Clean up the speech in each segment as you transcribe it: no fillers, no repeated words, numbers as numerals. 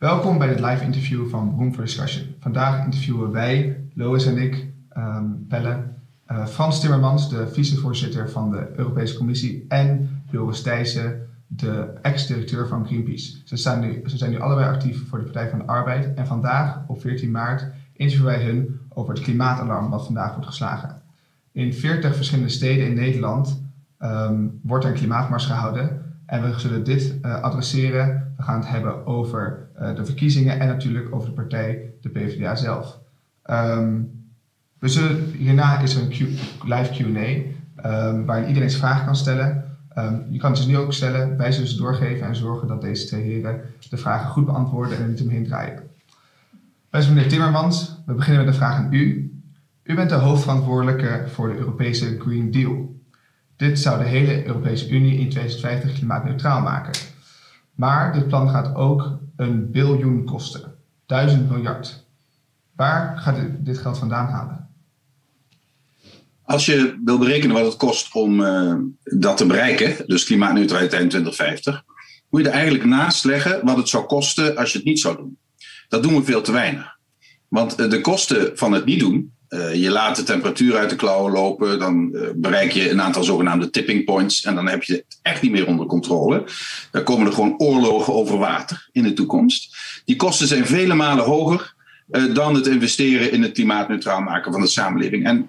Welkom bij dit live interview van Room for Discussion. Vandaag interviewen wij, Lois en ik, Pelle, Frans Timmermans, de vicevoorzitter van de Europese Commissie, en Joris Thijssen, de ex-directeur van Greenpeace. Ze zijn nu allebei actief voor de Partij van de Arbeid en vandaag, op 14 maart, interviewen wij hun over het klimaatalarm wat vandaag wordt geslagen. In 40 verschillende steden in Nederland wordt er een klimaatmars gehouden en we zullen dit adresseren. We gaan het hebben over de verkiezingen en natuurlijk over de partij, de PvdA zelf. Hierna is er een live Q&A waarin iedereen zijn vragen kan stellen. Je kan ze nu ook stellen, wij zullen ze doorgeven en zorgen dat deze twee heren de vragen goed beantwoorden en er niet omheen draaien. Beste meneer Timmermans, we beginnen met de vraag aan u. U bent de hoofdverantwoordelijke voor de Europese Green Deal. Dit zou de hele Europese Unie in 2050 klimaatneutraal maken. Maar dit plan gaat ook $1 biljoen kosten. 1000 miljard. Waar gaat dit geld vandaan halen? Als je wil berekenen wat het kost om dat te bereiken, dus klimaatneutraliteit in 2050, moet je er eigenlijk naast leggen wat het zou kosten als je het niet zou doen. Dat doen we veel te weinig. Want de kosten van het niet doen, je laat de temperatuur uit de klauwen lopen, dan bereik je een aantal zogenaamde tipping points en dan heb je het echt niet meer onder controle. Dan komen er gewoon oorlogen over water in de toekomst. Die kosten zijn vele malen hoger dan het investeren in het klimaatneutraal maken van de samenleving. En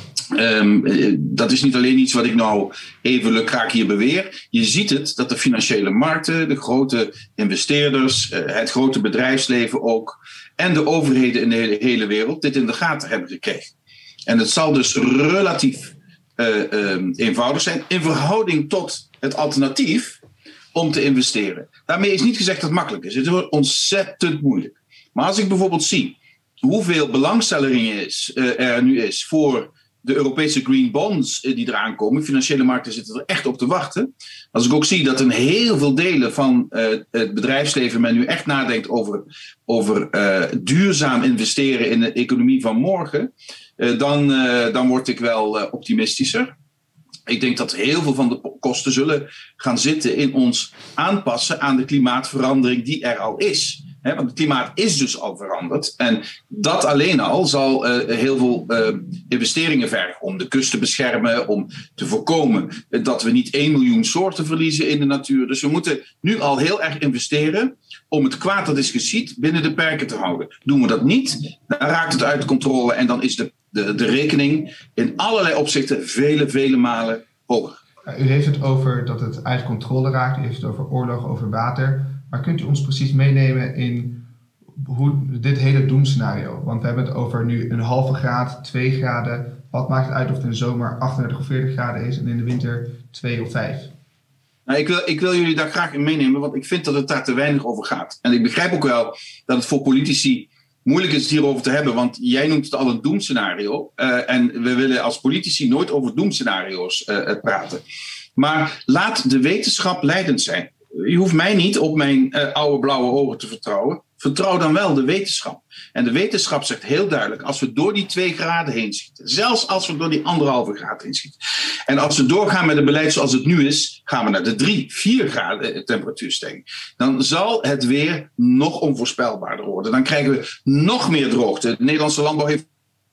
dat is niet alleen iets wat ik nou even lukraak hier beweer. Je ziet het dat de financiële markten, de grote investeerders, het grote bedrijfsleven ook en de overheden in de hele wereld dit in de gaten hebben gekregen. En het zal dus relatief eenvoudig zijn in verhouding tot het alternatief om te investeren. Daarmee is niet gezegd dat het makkelijk is. Het wordt ontzettend moeilijk. Maar als ik bijvoorbeeld zie hoeveel belangstelling er nu is voor de Europese green bonds die eraan komen. Financiële markten zitten er echt op te wachten. Als ik ook zie dat in heel veel delen van het bedrijfsleven men nu echt nadenkt over duurzaam investeren in de economie van morgen, dan word ik wel optimistischer. Ik denk dat heel veel van de kosten zullen gaan zitten in ons aanpassen aan de klimaatverandering die er al is. Want het klimaat is dus al veranderd. En dat alleen al zal heel veel investeringen vergen om de kust te beschermen, om te voorkomen dat we niet 1 miljoen soorten verliezen in de natuur. Dus we moeten nu al heel erg investeren om het kwaad dat is geschied binnen de perken te houden. Doen we dat niet, dan raakt het uit controle en dan is de rekening in allerlei opzichten vele malen hoger. U heeft het over dat het uit controle raakt, u heeft het over oorlog, over water. Maar kunt u ons precies meenemen in dit hele doemscenario? Want we hebben het over nu 1,5 graad, 2 graden. Wat maakt het uit of het in de zomer 38 of 40 graden is en in de winter 2 of 5? Nou, ik wil jullie daar graag in meenemen, want ik vind dat het daar te weinig over gaat. En ik begrijp ook wel dat het voor politici moeilijk is het hierover te hebben, want jij noemt het al een doemscenario. En we willen als politici nooit over doemscenario's praten. Maar laat de wetenschap leidend zijn. Je hoeft mij niet op mijn oude blauwe ogen te vertrouwen. Vertrouw dan wel de wetenschap. En de wetenschap zegt heel duidelijk, als we door die 2 graden heen schieten, zelfs als we door die 1,5 graden heen schieten, en als we doorgaan met het beleid zoals het nu is, gaan we naar de 3, 4 graden temperatuurstijging. Dan zal het weer nog onvoorspelbaarder worden. Dan krijgen we nog meer droogte. De Nederlandse landbouw heeft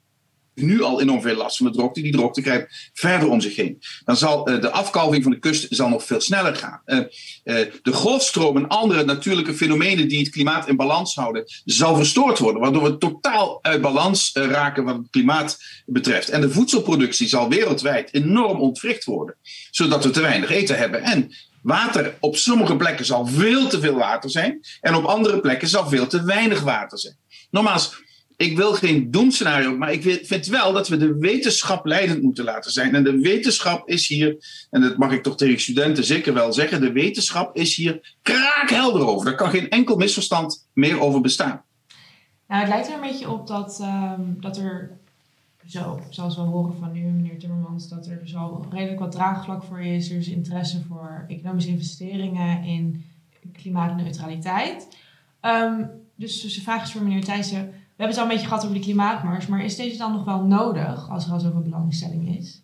nu al enorm veel last van de droogte. Die droogte krijgt verder om zich heen. Dan zal de afkalving van de kust nog veel sneller gaan. De golfstroom en andere natuurlijke fenomenen die het klimaat in balans houden, zal verstoord worden. Waardoor we totaal uit balans raken wat het klimaat betreft. En de voedselproductie zal wereldwijd enorm ontwricht worden. Zodat we te weinig eten hebben. En water op sommige plekken zal veel te veel water zijn. En op andere plekken zal veel te weinig water zijn. Nogmaals, ik wil geen doemscenario, maar ik vind wel dat we de wetenschap leidend moeten laten zijn. En de wetenschap is hier, en dat mag ik toch tegen studenten zeker wel zeggen, de wetenschap is hier kraakhelder over. Daar kan geen enkel misverstand meer over bestaan. Nou, het lijkt er een beetje op dat er zo, zoals we horen van u, meneer Timmermans, dat er dus al redelijk wat draagvlak voor is. Er is interesse voor economische investeringen in klimaatneutraliteit. Dus de vraag is voor meneer Thijssen. We hebben het al een beetje gehad over de klimaatmars, maar is deze dan nog wel nodig als er al zoveel belangstelling is?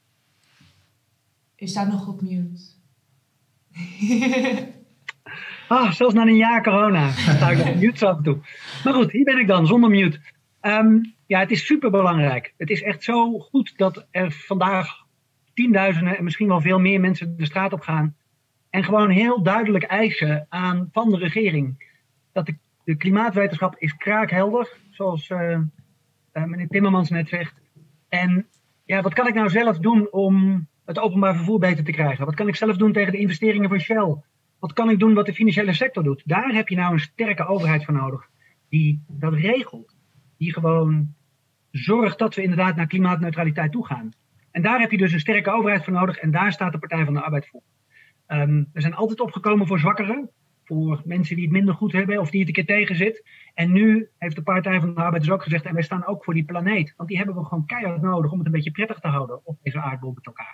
U staat nog op mute. Zelfs na een jaar corona sta ik nog op mute af en toe. Maar goed, hier ben ik dan, zonder mute. Het is super belangrijk. Het is echt zo goed dat er vandaag tienduizenden en misschien wel veel meer mensen de straat op gaan. En gewoon heel duidelijk eisen van de regering. Dat de klimaatwetenschap is kraakhelder, zoals meneer Timmermans net zegt. En ja, wat kan ik nou zelf doen om het openbaar vervoer beter te krijgen? Wat kan ik zelf doen tegen de investeringen van Shell? Wat kan ik doen wat de financiële sector doet? Daar heb je nou een sterke overheid voor nodig. Die dat regelt. Die gewoon zorgt dat we inderdaad naar klimaatneutraliteit toe gaan. En daar heb je dus een sterke overheid voor nodig. En daar staat de Partij van de Arbeid voor. We zijn altijd opgekomen voor zwakkeren. Voor mensen die het minder goed hebben of die het een keer tegen zit. En nu heeft de Partij van de Arbeid dus ook gezegd, en wij staan ook voor die planeet. Want die hebben we gewoon keihard nodig om het een beetje prettig te houden op deze aardbol met elkaar.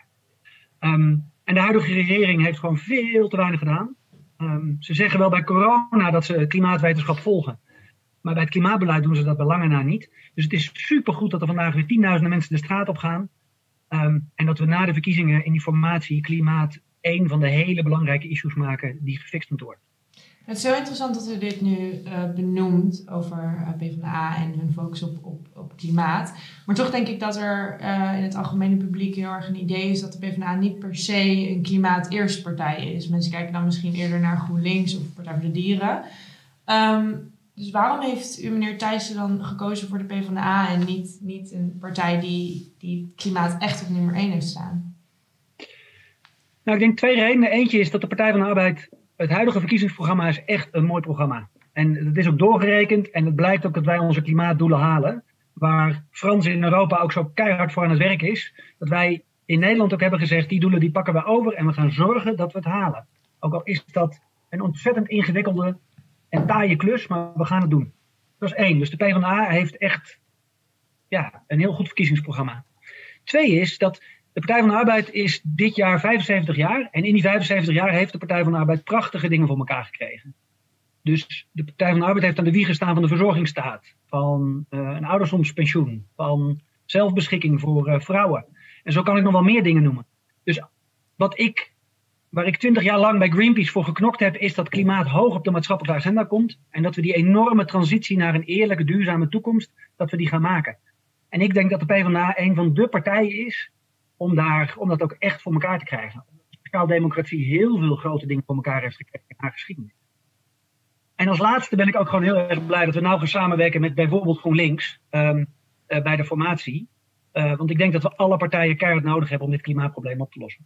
En de huidige regering heeft gewoon veel te weinig gedaan. Ze zeggen wel bij corona dat ze klimaatwetenschap volgen. Maar bij het klimaatbeleid doen ze dat bij lange na niet. Dus het is supergoed dat er vandaag weer tienduizenden mensen de straat op gaan. En dat we na de verkiezingen in die formatie klimaat één van de hele belangrijke issues maken die gefixt moet worden. Het is zo interessant dat u dit nu benoemt over PvdA en hun focus op klimaat. Maar toch denk ik dat er in het algemene publiek heel erg een idee is dat de PvdA niet per se een klimaat-eerste partij is. Mensen kijken dan misschien eerder naar GroenLinks of Partij voor de Dieren. Dus waarom heeft u, meneer Thijssen, dan gekozen voor de PvdA en niet een partij die klimaat echt op nummer 1 heeft staan? Nou, ik denk 2 redenen. Eentje is dat de Partij van de Arbeid, het huidige verkiezingsprogramma is echt een mooi programma. En het is ook doorgerekend en het blijkt ook dat wij onze klimaatdoelen halen. Waar Frans in Europa ook zo keihard voor aan het werk is. Dat wij in Nederland ook hebben gezegd, die doelen die pakken we over en we gaan zorgen dat we het halen. Ook al is dat een ontzettend ingewikkelde en taaie klus, maar we gaan het doen. Dat is 1. Dus de PvdA heeft echt een heel goed verkiezingsprogramma. 2 is dat de Partij van de Arbeid is dit jaar 75 jaar. En in die 75 jaar heeft de Partij van de Arbeid prachtige dingen voor elkaar gekregen. Dus de Partij van de Arbeid heeft aan de wieg gestaan van de verzorgingsstaat. Van een ouderdomspensioen. Van zelfbeschikking voor vrouwen. En zo kan ik nog wel meer dingen noemen. Dus waar ik 20 jaar lang bij Greenpeace voor geknokt heb, is dat klimaat hoog op de maatschappelijke agenda komt. En dat we die enorme transitie naar een eerlijke, duurzame toekomst, dat we die gaan maken. En ik denk dat de PvdA een van de partijen is om dat ook echt voor elkaar te krijgen. Sociaaldemocratie heel veel grote dingen voor elkaar heeft gekregen in haar geschiedenis. En als laatste ben ik ook gewoon heel erg blij dat we nou gaan samenwerken met bijvoorbeeld GroenLinks bij de formatie. Want ik denk dat we alle partijen keihard nodig hebben om dit klimaatprobleem op te lossen.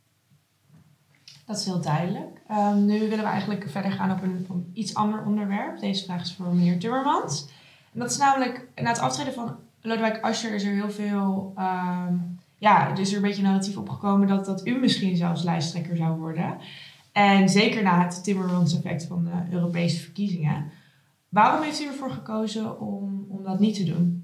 Dat is heel duidelijk. Nu willen we eigenlijk verder gaan op een iets ander onderwerp. Deze vraag is voor meneer Timmermans. En dat is namelijk, na het aftreden van Lodewijk Asscher is er heel veel... er is er een beetje narratief opgekomen dat u misschien zelfs lijsttrekker zou worden. En zeker na het Timmermans-effect van de Europese verkiezingen. Waarom heeft u ervoor gekozen om dat niet te doen?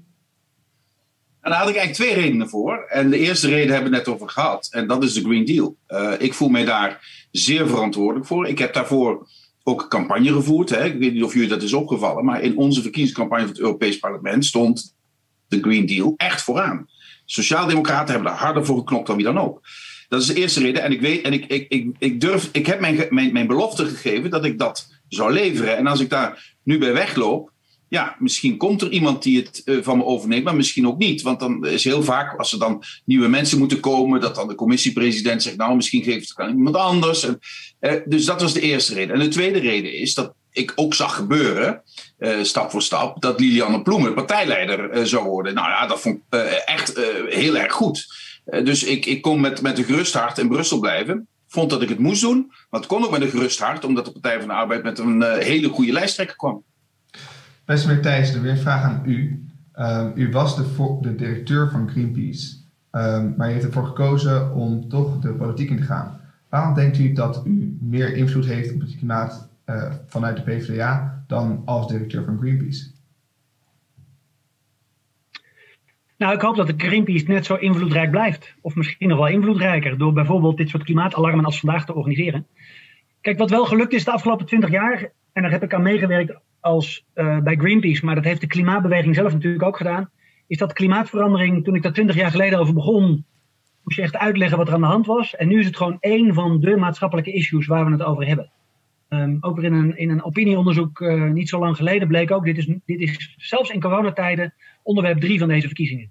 En daar had ik eigenlijk 2 redenen voor. En de eerste reden hebben we het net over gehad. En dat is de Green Deal. Ik voel mij daar zeer verantwoordelijk voor. Ik heb daarvoor ook campagne gevoerd. Hè. Ik weet niet of jullie dat is opgevallen. Maar in onze verkiezingscampagne van het Europees Parlement stond de Green Deal echt vooraan. Sociaaldemocraten hebben daar harder voor geknopt dan wie dan ook. Dat is de eerste reden. En ik weet, en ik heb mijn belofte gegeven dat ik dat zou leveren. En als ik daar nu bij wegloop, misschien komt er iemand die het van me overneemt, maar misschien ook niet. Want dan is heel vaak, als er dan nieuwe mensen moeten komen, dat dan de commissiepresident zegt, nou, misschien geeft het aan iemand anders. Dus dat was de eerste reden. En de tweede reden is dat ik ook zag gebeuren, stap voor stap, dat Lilianne Ploemen partijleider zou worden. Nou ja, dat vond ik echt heel erg goed. Dus ik kon met een gerust hart in Brussel blijven. Vond dat ik het moest doen, maar het kon ook met een gerust hart, omdat de Partij van de Arbeid met een hele goede lijsttrekker kwam. Beste meneer Thijssen, weer een vraag aan u. U was de directeur van Greenpeace, maar u heeft ervoor gekozen om toch de politiek in te gaan. Waarom denkt u dat u meer invloed heeft op het klimaat vanuit de PvdA dan als directeur van Greenpeace? Nou, ik hoop dat de Greenpeace net zo invloedrijk blijft. Of misschien nog wel invloedrijker, door bijvoorbeeld dit soort klimaatalarmen als vandaag te organiseren. Kijk, wat wel gelukt is de afgelopen 20 jaar, en daar heb ik aan meegewerkt bij Greenpeace, maar dat heeft de klimaatbeweging zelf natuurlijk ook gedaan, is dat klimaatverandering, toen ik daar 20 jaar geleden over begon, moest je echt uitleggen wat er aan de hand was. En nu is het gewoon één van de maatschappelijke issues waar we het over hebben. Ook weer in een opinieonderzoek niet zo lang geleden bleek ook, dit is zelfs in coronatijden onderwerp 3 van deze verkiezingen.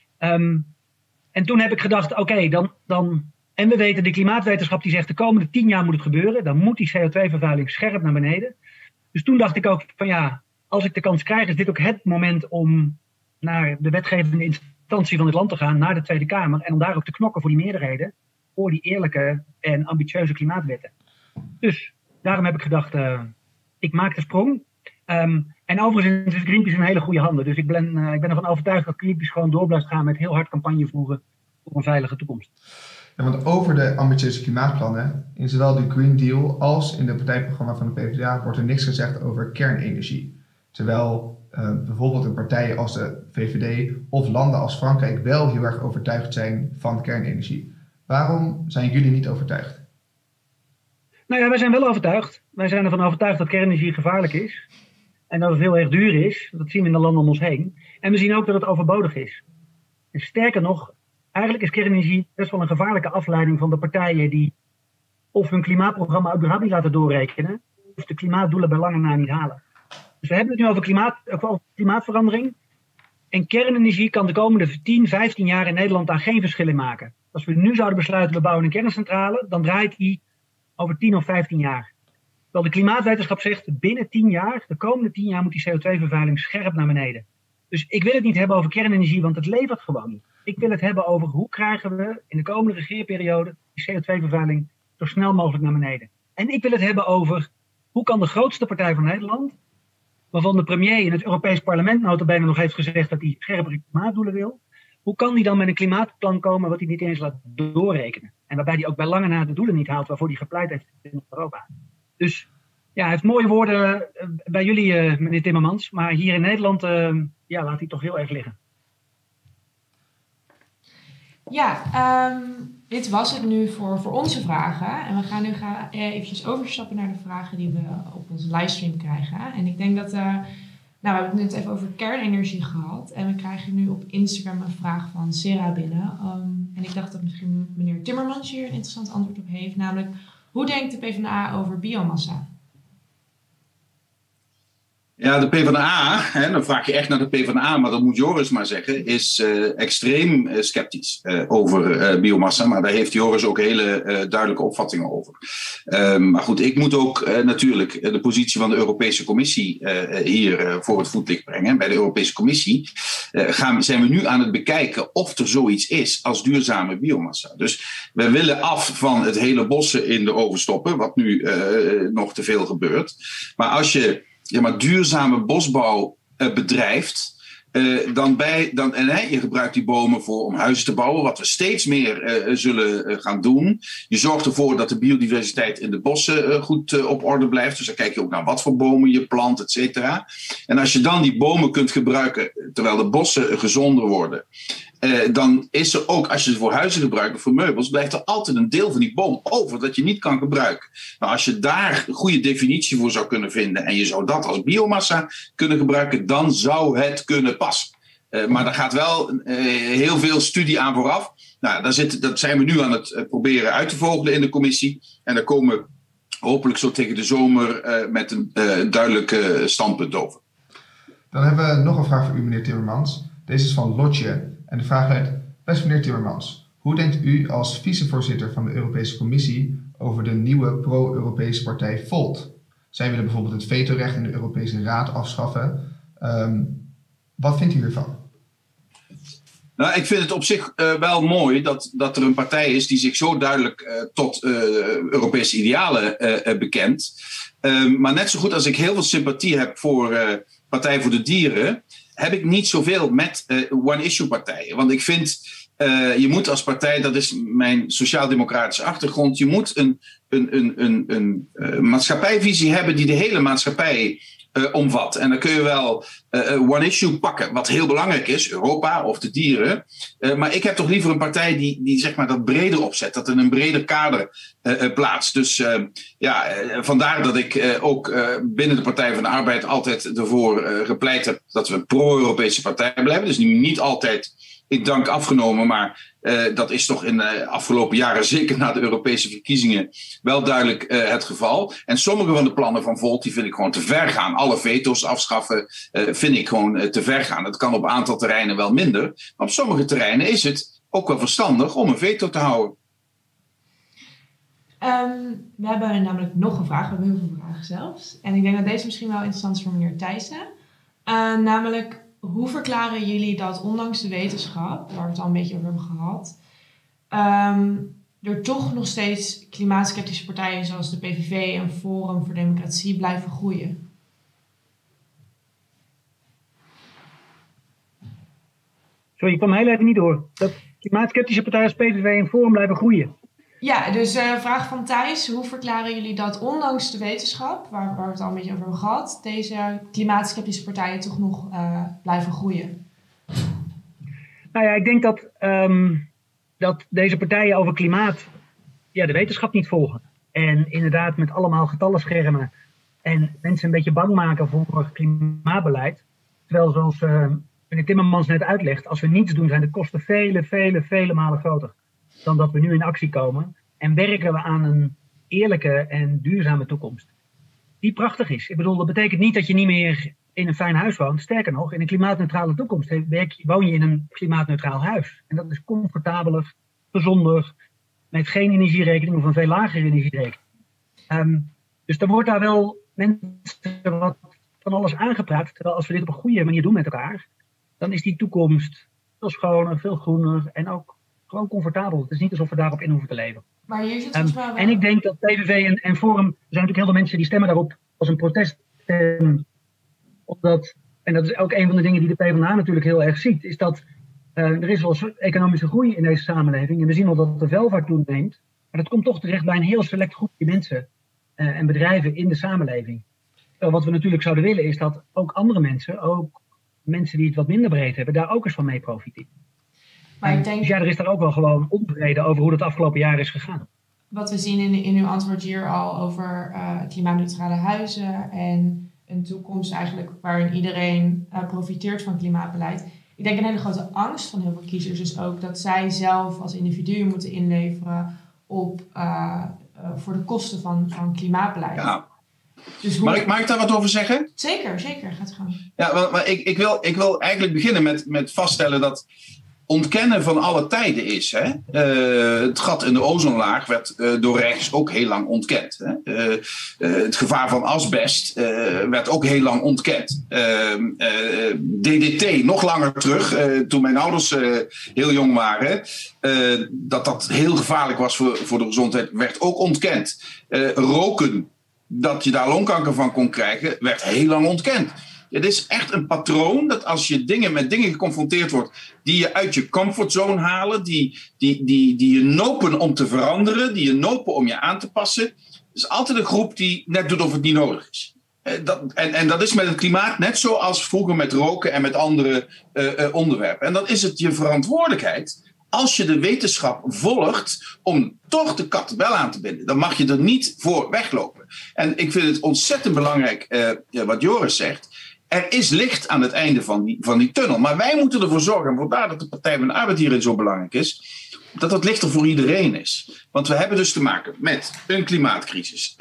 En toen heb ik gedacht, oké, dan en we weten, de klimaatwetenschap die zegt de komende 10 jaar moet het gebeuren. Dan moet die CO2-vervuiling scherp naar beneden. Dus toen dacht ik ook van ja, als ik de kans krijg, is dit ook het moment om naar de wetgevende instantie van het land te gaan, naar de Tweede Kamer. En om daar ook te knokken voor die meerderheden. Voor die eerlijke en ambitieuze klimaatwetten. Dus daarom heb ik gedacht, ik maak de sprong. En overigens is Greenpeace in hele goede handen. Dus ik ben ervan overtuigd dat Greenpeace gewoon door blijft gaan met heel hard campagne voeren voor een veilige toekomst. Ja, want over de ambitieuze klimaatplannen, in zowel de Green Deal als in het partijprogramma van de PvdA, wordt er niks gezegd over kernenergie. Terwijl bijvoorbeeld een partij als de VVD of landen als Frankrijk wel heel erg overtuigd zijn van kernenergie. Waarom zijn jullie niet overtuigd? Nou ja, wij zijn wel overtuigd. Wij zijn ervan overtuigd dat kernenergie gevaarlijk is. En dat het heel erg duur is. Dat zien we in de landen om ons heen. En we zien ook dat het overbodig is. En sterker nog, eigenlijk is kernenergie best wel een gevaarlijke afleiding van de partijen die of hun klimaatprogramma überhaupt niet laten doorrekenen, of de klimaatdoelen bij lange na niet halen. Dus we hebben het nu over klimaatverandering. En kernenergie kan de komende 10, 15 jaar in Nederland daar geen verschil in maken. Als we nu zouden besluiten, we bouwen een kerncentrale, dan draait die over 10 of 15 jaar. Terwijl de klimaatwetenschap zegt, binnen 10 jaar, de komende 10 jaar moet die CO2-vervuiling scherp naar beneden. Dus ik wil het niet hebben over kernenergie, want het levert gewoon niet. Ik wil het hebben over hoe krijgen we in de komende regeerperiode die CO2-vervuiling zo snel mogelijk naar beneden. En ik wil het hebben over hoe kan de grootste partij van Nederland, waarvan de premier in het Europees Parlement nota bene nog heeft gezegd dat hij scherpere klimaatdoelen wil, hoe kan die dan met een klimaatplan komen wat hij niet eens laat doorrekenen? En waarbij hij ook bij lange na de doelen niet haalt waarvoor hij gepleit heeft in Europa. Dus ja, hij heeft mooie woorden bij jullie, meneer Timmermans. Maar hier in Nederland laat hij toch heel erg liggen. Ja, dit was het nu voor onze vragen. En we gaan nu eventjes overstappen naar de vragen die we op onze livestream krijgen. En ik denk dat... we hebben het net even over kernenergie gehad. En we krijgen nu op Instagram een vraag van Sarah binnen. En ik dacht dat misschien meneer Timmermans hier een interessant antwoord op heeft. Namelijk, hoe denkt de PvdA over biomassa? Ja, de PvdA, dan vraag je echt naar de PvdA, maar dat moet Joris maar zeggen, is extreem sceptisch over biomassa. Maar daar heeft Joris ook hele duidelijke opvattingen over. Maar goed, ik moet ook natuurlijk de positie van de Europese Commissie hier voor het voetlicht brengen. Bij de Europese Commissie zijn we nu aan het bekijken of er zoiets is als duurzame biomassa. Dus we willen af van het hele bossen in de oven stoppen, wat nu nog te veel gebeurt. Maar als je duurzame bosbouw bedrijft, je gebruikt die bomen om huizen te bouwen, wat we steeds meer zullen gaan doen. Je zorgt ervoor dat de biodiversiteit in de bossen goed op orde blijft. Dus dan kijk je ook naar wat voor bomen je plant, et cetera. En als je dan die bomen kunt gebruiken terwijl de bossen gezonder worden, dan is er ook, als je ze voor huizen gebruikt of voor meubels, blijft er altijd een deel van die boom over dat je niet kan gebruiken. Nou, als je daar een goede definitie voor zou kunnen vinden en je zou dat als biomassa kunnen gebruiken, dan zou het kunnen passen. Maar daar gaat wel heel veel studie aan vooraf. Nou, dat zijn we nu aan het proberen uit te vogelen in de commissie. En daar komen we hopelijk zo tegen de zomer met een duidelijk standpunt over. Dan hebben we nog een vraag voor u, meneer Timmermans. Deze is van Lotje. En de vraag luidt: beste meneer Timmermans, hoe denkt u als vicevoorzitter van de Europese Commissie over de nieuwe pro-Europese partij Volt? Zij willen bijvoorbeeld het vetorecht in de Europese Raad afschaffen. Wat vindt u hiervan? Nou, ik vind het op zich wel mooi dat er een partij is die zich zo duidelijk tot Europese idealen bekent. Maar net zo goed als ik heel veel sympathie heb voor Partij voor de Dieren, heb ik niet zoveel met one-issue partijen. Want ik vind, je moet als partij, dat is mijn sociaal-democratische achtergrond, je moet een maatschappijvisie hebben die de hele maatschappij omvat. En dan kun je wel one issue pakken, wat heel belangrijk is, Europa of de dieren. Maar ik heb toch liever een partij die zeg maar dat breder opzet, dat in een breder kader plaatst. Dus vandaar dat ik ook binnen de Partij van de Arbeid altijd ervoor gepleit heb dat we een pro-Europese partij blijven. Dus niet altijd ik dank afgenomen. Maar dat is toch in de afgelopen jaren, zeker na de Europese verkiezingen, wel duidelijk het geval. En sommige van de plannen van Volt, die vind ik gewoon te ver gaan. Alle veto's afschaffen vind ik gewoon te ver gaan. Dat kan op een aantal terreinen wel minder. Maar op sommige terreinen is het ook wel verstandig om een veto te houden. We hebben namelijk nog een vraag. We hebben heel veel vragen zelfs. En ik denk dat deze misschien wel interessant is voor meneer Thijssen. Namelijk, hoe verklaren jullie dat ondanks de wetenschap, waar we het al een beetje over hebben gehad, er toch nog steeds klimaatsceptische partijen zoals de PVV en Forum voor Democratie blijven groeien? Sorry, ik kwam heel even niet door. Dat klimaatsceptische partijen als PVV en Forum blijven groeien. Ja, dus vraag van Thijs. Hoe verklaren jullie dat ondanks de wetenschap, waar we het al een beetje over hebben gehad, deze klimaatsceptische partijen toch nog blijven groeien? Nou ja, ik denk dat deze partijen over klimaat de wetenschap niet volgen. En inderdaad met allemaal getallen schermen en mensen een beetje bang maken voor klimaatbeleid. Terwijl zoals meneer Timmermans net uitlegt, als we niets doen zijn de kosten vele malen groter dan dat we nu in actie komen. En werken we aan een eerlijke en duurzame toekomst. Die prachtig is. Ik bedoel, dat betekent niet dat je niet meer in een fijn huis woont. Sterker nog, in een klimaatneutrale toekomst woon je in een klimaatneutraal huis. En dat is comfortabeler, gezonder, met geen energierekening of een veel lagere energierekening. Dus er wordt daar wel mensen wat van alles aangepraat. Terwijl als we dit op een goede manier doen met elkaar, dan is die toekomst veel schoner, veel groener en ook gewoon comfortabel. Het is niet alsof we daarop in hoeven te leven. Maar hier zit volgens mij wel... En ik denk dat PVV en Forum, er zijn natuurlijk heel veel mensen die stemmen daarop als een protest. Omdat, en dat is ook een van de dingen die de PvdA natuurlijk heel erg ziet, is dat er is wel economische groei in deze samenleving. En we zien al dat de welvaart toeneemt. Maar dat komt toch terecht bij een heel select groepje mensen en bedrijven in de samenleving. Wat we natuurlijk zouden willen is dat ook andere mensen, ook mensen die het wat minder breed hebben, daar ook eens van mee profiteren. Maar ik denk... Dus er is daar ook wel gewoon ontevreden over hoe het afgelopen jaar is gegaan. Wat we zien in uw antwoord hier al over klimaatneutrale huizen en een toekomst eigenlijk waarin iedereen profiteert van klimaatbeleid. Ik denk een hele grote angst van heel veel kiezers is ook dat zij zelf als individuen moeten inleveren op, voor de kosten van klimaatbeleid. Ja. Dus Mag ik daar wat over zeggen? Zeker, gaat het gaan. Ja, maar ik wil eigenlijk beginnen met vaststellen dat ontkennen van alle tijden is. Hè? Het gat in de ozonlaag werd door rechts ook heel lang ontkend. Hè? Het gevaar van asbest werd ook heel lang ontkend. DDT, nog langer terug, toen mijn ouders heel jong waren, dat heel gevaarlijk was voor de gezondheid, werd ook ontkend. Roken, dat je daar longkanker van kon krijgen, werd heel lang ontkend. Het is echt een patroon dat als je met dingen geconfronteerd wordt die je uit je comfortzone halen, die je nopen om te veranderen, die je nopen om je aan te passen, is altijd een groep die net doet of het niet nodig is. En dat is met het klimaat net zoals vroeger met roken en met andere onderwerpen. En dan is het je verantwoordelijkheid, als je de wetenschap volgt, om toch de kat wel aan te binden. Dan mag je er niet voor weglopen. En ik vind het ontzettend belangrijk wat Joris zegt. Er is licht aan het einde van die tunnel. Maar wij moeten ervoor zorgen, en vandaar dat de Partij van de Arbeid hierin zo belangrijk is, dat het licht er voor iedereen is. Want we hebben dus te maken met een klimaatcrisis,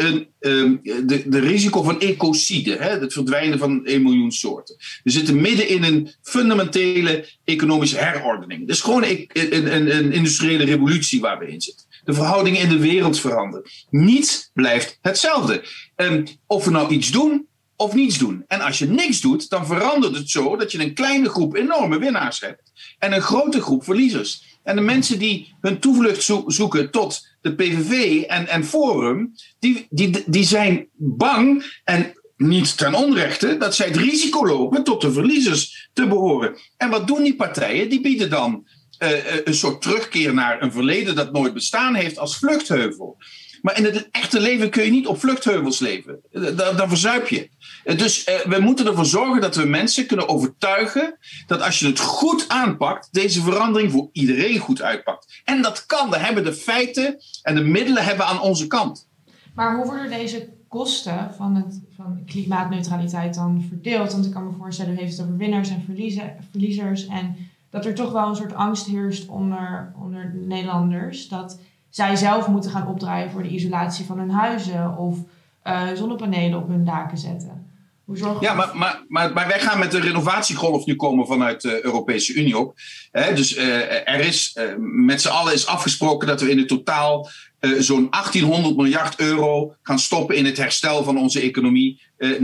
de risico van ecocide, het verdwijnen van 1 miljoen soorten. We zitten midden in een fundamentele economische herordening. Het is gewoon een industriële revolutie waar we in zitten. De verhoudingen in de wereld veranderen. Niets blijft hetzelfde. Of we nou iets doen of niets doen. En als je niks doet, dan verandert het zo dat je een kleine groep enorme winnaars hebt en een grote groep verliezers. En de mensen die hun toevlucht zoeken tot de PVV en Forum, die zijn bang en niet ten onrechte dat zij het risico lopen tot de verliezers te behoren. En wat doen die partijen? Die bieden dan een soort terugkeer naar een verleden dat nooit bestaan heeft als vluchtheuvel. Maar in het echte leven kun je niet op vluchtheuvels leven. Dan verzuip je. Dus we moeten ervoor zorgen dat we mensen kunnen overtuigen dat als je het goed aanpakt, deze verandering voor iedereen goed uitpakt. En dat kan. We hebben de feiten en de middelen hebben aan onze kant. Maar hoe worden deze kosten van klimaatneutraliteit dan verdeeld? Want ik kan me voorstellen, u heeft het over winnaars en verliezers. En dat er toch wel een soort angst heerst onder de Nederlanders. Dat zij zelf moeten gaan opdraaien voor de isolatie van hun huizen of zonnepanelen op hun daken zetten. Ja, maar wij gaan met de renovatiegolf nu komen vanuit de Europese Unie ook. Dus er is met z'n allen is afgesproken dat we in het totaal zo'n 1800 miljard euro gaan stoppen in het herstel van onze economie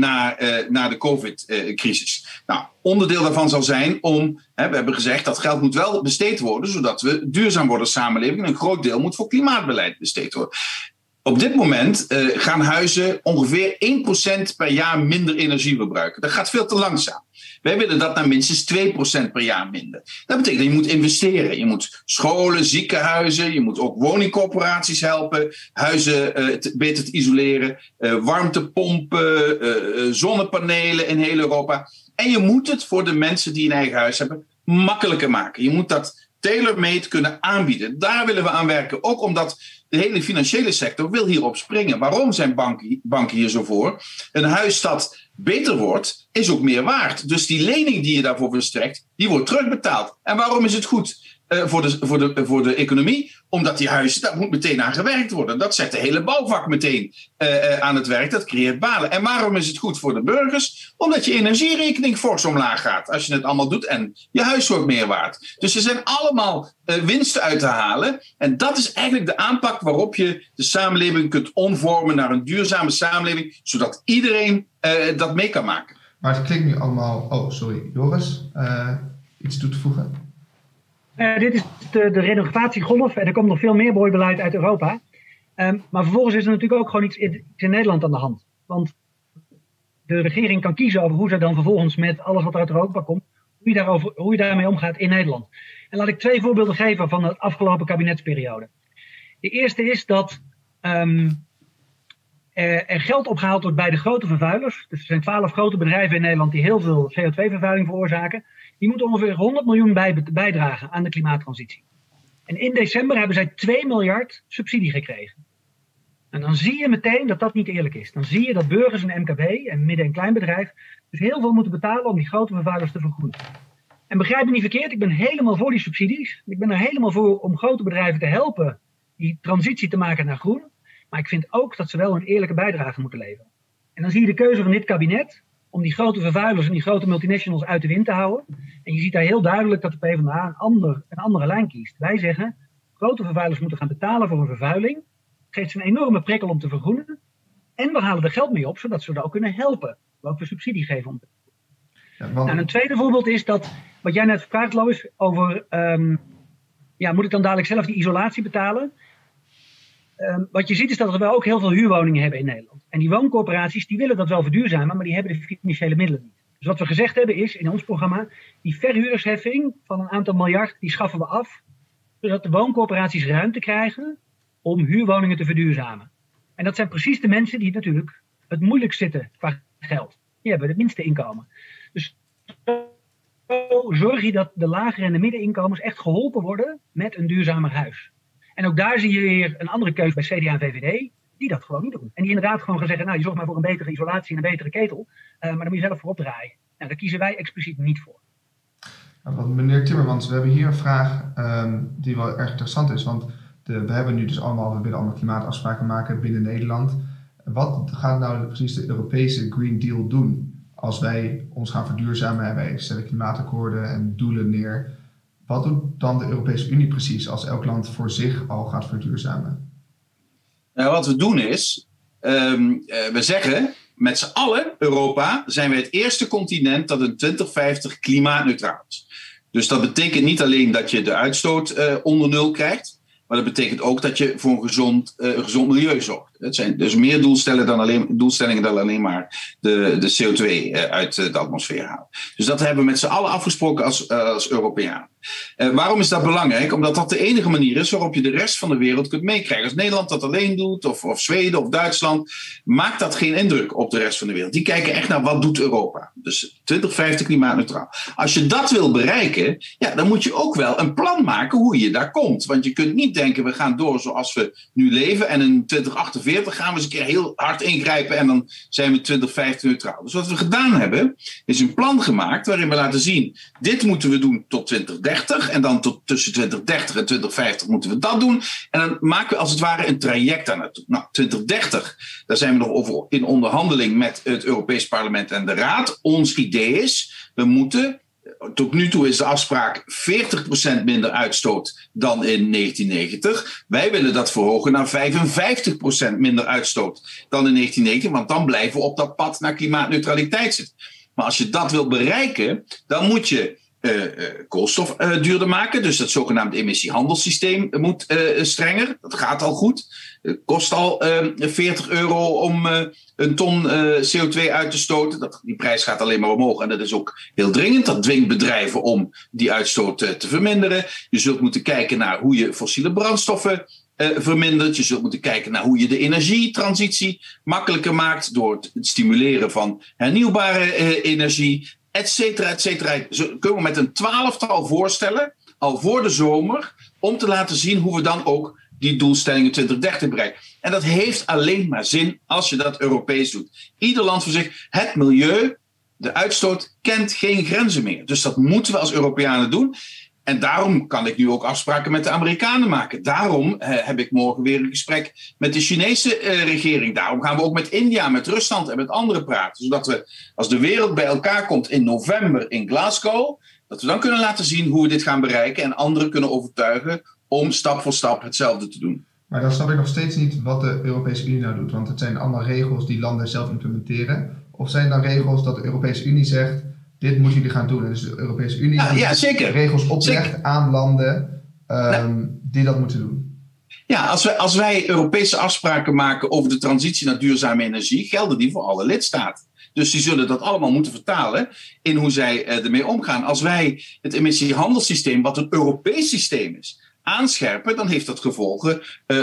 na de COVID-crisis. Nou, onderdeel daarvan zal zijn we hebben gezegd dat geld moet wel besteed worden, zodat we duurzaam worden als samenleving. En een groot deel moet voor klimaatbeleid besteed worden. Op dit moment gaan huizen ongeveer 1% per jaar minder energie verbruiken. Dat gaat veel te langzaam. Wij willen dat naar minstens 2% per jaar minder. Dat betekent dat je moet investeren. Je moet scholen, ziekenhuizen, je moet ook woningcorporaties helpen. Huizen beter te isoleren. Warmtepompen, zonnepanelen in heel Europa. En je moet het voor de mensen die een eigen huis hebben makkelijker maken. Je moet dat tailor-made kunnen aanbieden. Daar willen we aan werken. Ook omdat de hele financiële sector wil hierop springen. Waarom zijn banken hier zo voor? Een huis dat beter wordt, is ook meer waard. Dus die lening die je daarvoor verstrekt, die wordt terugbetaald. En waarom is het goed voor de economie? Omdat die huizen, daar moet meteen aan gewerkt worden. Dat zet de hele bouwvak meteen aan het werk. Dat creëert banen. En waarom is het goed voor de burgers? Omdat je energierekening fors omlaag gaat. Als je het allemaal doet en je huis wordt meer waard. Dus er zijn allemaal winsten uit te halen. En dat is eigenlijk de aanpak waarop je de samenleving kunt omvormen naar een duurzame samenleving. Zodat iedereen dat mee kan maken. Maar het klinkt nu allemaal... Oh, sorry. Joris, iets toe te voegen? Dit is de renovatiegolf en er komt nog veel meer mooi beleid uit Europa. Maar vervolgens is er natuurlijk ook gewoon iets in Nederland aan de hand. Want de regering kan kiezen over hoe ze dan vervolgens met alles wat er uit Europa komt, hoe je daarmee omgaat in Nederland. En laat ik 2 voorbeelden geven van de afgelopen kabinetsperiode. De eerste is dat er geld opgehaald wordt bij de grote vervuilers. Dus er zijn 12 grote bedrijven in Nederland die heel veel CO2-vervuiling veroorzaken. Die moeten ongeveer 100 miljoen bijdragen aan de klimaattransitie. En in december hebben zij 2 miljard subsidie gekregen. En dan zie je meteen dat dat niet eerlijk is. Dan zie je dat burgers en MKB en midden- en kleinbedrijf dus heel veel moeten betalen om die grote vervuilers te vergroenen. En begrijp me niet verkeerd, ik ben helemaal voor die subsidies. Ik ben er helemaal voor om grote bedrijven te helpen die transitie te maken naar groen. Maar ik vind ook dat ze wel een eerlijke bijdrage moeten leveren. En dan zie je de keuze van dit kabinet om die grote vervuilers en die grote multinationals uit de wind te houden. En je ziet daar heel duidelijk dat de PvdA een andere lijn kiest. Wij zeggen, grote vervuilers moeten gaan betalen voor een vervuiling. Geeft ze een enorme prikkel om te vergroenen. En we halen er geld mee op, zodat ze er ook kunnen helpen. We ook weer subsidie geven om te vergroenen. En een tweede voorbeeld is dat, wat jij net vraagt, Lois, over moet ik dan dadelijk zelf die isolatie betalen? Wat je ziet is dat we ook heel veel huurwoningen hebben in Nederland. En die wooncorporaties die willen dat wel verduurzamen, maar die hebben de financiële middelen niet. Dus wat we gezegd hebben is in ons programma, die verhuurdersheffing van een aantal miljard, die schaffen we af. Zodat de wooncorporaties ruimte krijgen om huurwoningen te verduurzamen. En dat zijn precies de mensen die natuurlijk het moeilijkst zitten qua geld. Die hebben het minste inkomen. Dus zorg je dat de lagere en de middeninkomens echt geholpen worden met een duurzamer huis. En ook daar zie je weer een andere keuze bij CDA en VVD, die dat gewoon niet doen. En die inderdaad gewoon gaan zeggen, nou je zorgt maar voor een betere isolatie en een betere ketel, maar dan moet je zelf voor opdraaien. Nou, daar kiezen wij expliciet niet voor. Want meneer Timmermans, we hebben hier een vraag die wel erg interessant is, want we hebben nu dus we willen allemaal klimaatafspraken maken binnen Nederland. Wat gaat nou precies de Europese Green Deal doen als wij ons gaan verduurzamen en wij stellen klimaatakkoorden en doelen neer? Wat doet dan de Europese Unie precies als elk land voor zich al gaat verduurzamen? Nou, wat we doen is, we zeggen met z'n allen, Europa, zijn wij het eerste continent dat in 2050 klimaatneutraal is. Dus dat betekent niet alleen dat je de uitstoot onder nul krijgt, maar dat betekent ook dat je voor een gezond milieu zorgt. Het zijn dus meer doelstellingen dan alleen maar de CO2 uit de atmosfeer halen. Dus dat hebben we met z'n allen afgesproken als Europeanen. Waarom is dat belangrijk? Omdat dat de enige manier is waarop je de rest van de wereld kunt meekrijgen. Als Nederland dat alleen doet, of Zweden of Duitsland, maakt dat geen indruk op de rest van de wereld. Die kijken echt naar wat doet Europa. Dus 2050 klimaatneutraal. Als je dat wil bereiken, dan moet je ook wel een plan maken hoe je daar komt. Want je kunt niet denken, we gaan door zoals we nu leven en in 2048 2040 gaan we eens een keer heel hard ingrijpen en dan zijn we 2050 neutraal. Dus wat we gedaan hebben, is een plan gemaakt waarin we laten zien, dit moeten we doen tot 2030 en dan tot tussen 2030 en 2050 moeten we dat doen. En dan maken we als het ware een traject daar naartoe. Nou, 2030, daar zijn we nog over in onderhandeling met het Europees Parlement en de Raad. Ons idee is, we moeten, tot nu toe is de afspraak 40% minder uitstoot dan in 1990. Wij willen dat verhogen naar 55% minder uitstoot dan in 1990, want dan blijven we op dat pad naar klimaatneutraliteit zitten. Maar als je dat wil bereiken, dan moet je koolstof duurder maken. Dus het zogenaamde emissiehandelssysteem moet strenger. Dat gaat al goed. Het kost al €40 om een ton CO2 uit te stoten. Die prijs gaat alleen maar omhoog. En dat is ook heel dringend. Dat dwingt bedrijven om die uitstoot te verminderen. Je zult moeten kijken naar hoe je fossiele brandstoffen vermindert. Je zult moeten kijken naar hoe je de energietransitie makkelijker maakt door het stimuleren van hernieuwbare energie, et cetera, et cetera. Zo kunnen we met een 12-tal voorstellen, al voor de zomer, om te laten zien hoe we dan ook die doelstellingen 2030 bereiken. En dat heeft alleen maar zin als je dat Europees doet. Ieder land voor zich. Het milieu, de uitstoot, kent geen grenzen meer. Dus dat moeten we als Europeanen doen. En daarom kan ik nu ook afspraken met de Amerikanen maken. Daarom heb ik morgen weer een gesprek met de Chinese regering. Daarom gaan we ook met India, met Rusland en met anderen praten. Zodat we, als de wereld bij elkaar komt in november in Glasgow, dat we dan kunnen laten zien hoe we dit gaan bereiken en anderen kunnen overtuigen om stap voor stap hetzelfde te doen. Maar dan snap ik nog steeds niet wat de Europese Unie nou doet. Want het zijn allemaal regels die landen zelf implementeren. Of zijn dan regels dat de Europese Unie zegt, dit moeten jullie gaan doen. En dus de Europese Unie zeker. regels oplegt aan landen die dat moeten doen. Ja, als wij Europese afspraken maken over de transitie naar duurzame energie, gelden die voor alle lidstaten. Dus die zullen dat allemaal moeten vertalen in hoe zij ermee omgaan. Als wij het emissiehandelssysteem, wat een Europees systeem is, aanscherpen, dan heeft dat gevolgen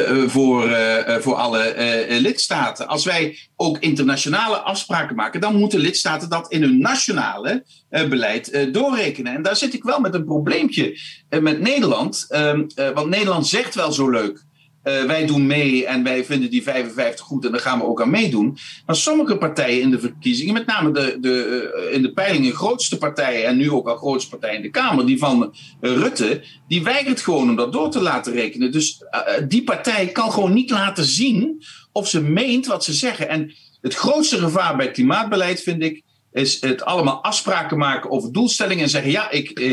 voor alle lidstaten. Als wij ook internationale afspraken maken, dan moeten lidstaten dat in hun nationale beleid doorrekenen. En daar zit ik wel met een probleempje met Nederland. Want Nederland zegt wel zo leuk, wij doen mee en wij vinden die 55 goed en daar gaan we ook aan meedoen. Maar sommige partijen in de verkiezingen, met name in de peilingen grootste partijen en nu ook al grootste partij in de Kamer, die van Rutte, die weigert gewoon om dat door te laten rekenen. Dus die partij kan gewoon niet laten zien of ze meent wat ze zeggen. En het grootste gevaar bij klimaatbeleid, vind ik, is het allemaal afspraken maken over doelstellingen en zeggen, ja,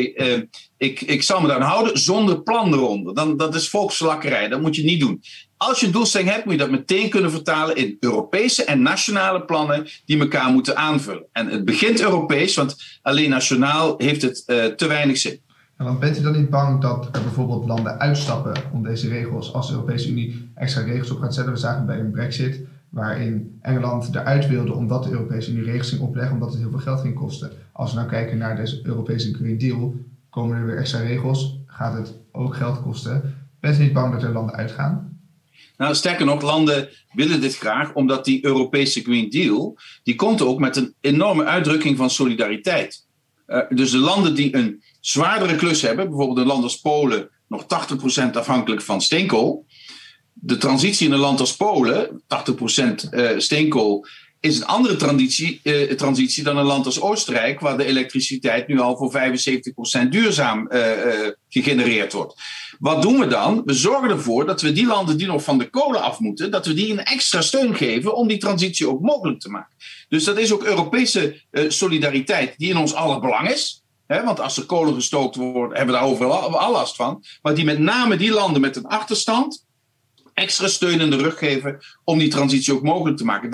ik zal me daar aan houden zonder plan eronder. Dat is volksverlakkerij, dat moet je niet doen. Als je een doelstelling hebt, moet je dat meteen kunnen vertalen in Europese en nationale plannen die elkaar moeten aanvullen. En het begint Europees, want alleen nationaal heeft het te weinig zin. Ja, want bent u dan niet bang dat er bijvoorbeeld landen uitstappen om deze regels, als de Europese Unie extra regels op gaat zetten? We zagen bij een Brexit, waarin Engeland eruit wilde omdat de Europese Unie regels ging opleggen, omdat het heel veel geld ging kosten. Als we nou kijken naar deze Europese Green Deal, komen er weer extra regels, gaat het ook geld kosten. Bent u niet bang dat er landen uitgaan? Nou, sterker nog, landen willen dit graag, omdat die Europese Green Deal, die komt ook met een enorme uitdrukking van solidariteit. Dus de landen die een zwaardere klus hebben, bijvoorbeeld een land als Polen, nog 80% afhankelijk van steenkool. De transitie in een land als Polen, 80% steenkool, is een andere transitie dan een land als Oostenrijk, waar de elektriciteit nu al voor 75% duurzaam gegenereerd wordt. Wat doen we dan? We zorgen ervoor dat we die landen die nog van de kolen af moeten, dat we die een extra steun geven om die transitie ook mogelijk te maken. Dus dat is ook Europese solidariteit die in ons aller belang is. Want als er kolen gestookt wordt, hebben we daar overal last van. Maar die met name die landen met een achterstand extra steun in de rug geven om die transitie ook mogelijk te maken.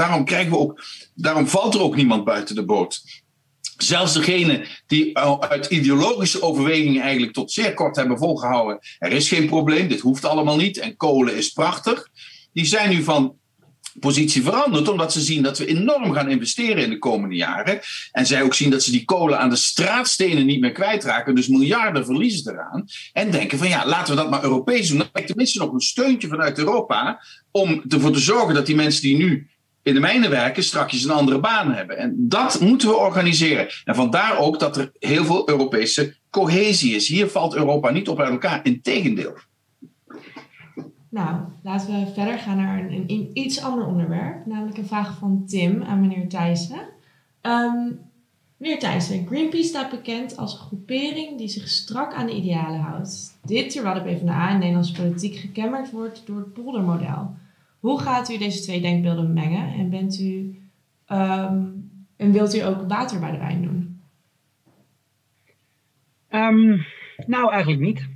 Daarom valt er ook niemand buiten de boot. Zelfs degenen die uit ideologische overwegingen eigenlijk tot zeer kort hebben volgehouden, er is geen probleem, dit hoeft allemaal niet en kolen is prachtig, die zijn nu van positie veranderd, omdat ze zien dat we enorm gaan investeren in de komende jaren. En zij ook zien dat ze die kolen aan de straatstenen niet meer kwijtraken, dus miljarden verliezen eraan. En denken van ja, laten we dat maar Europees doen. Dan heb ik tenminste nog een steuntje vanuit Europa om ervoor te zorgen dat die mensen die nu in de mijnen werken straks een andere baan hebben. En dat moeten we organiseren. En vandaar ook dat er heel veel Europese cohesie is. Hier valt Europa niet op uit elkaar, integendeel. Nou, laten we verder gaan naar een iets ander onderwerp. Namelijk een vraag van Tim aan meneer Thijssen. Meneer Thijssen, Greenpeace staat bekend als een groepering die zich strak aan de idealen houdt. Dit terwijl de PvdA in Nederlandse politiek gekenmerkt wordt door het poldermodel. Hoe gaat u deze twee denkbeelden mengen en wilt u ook water bij de wijn doen? Nou, eigenlijk niet.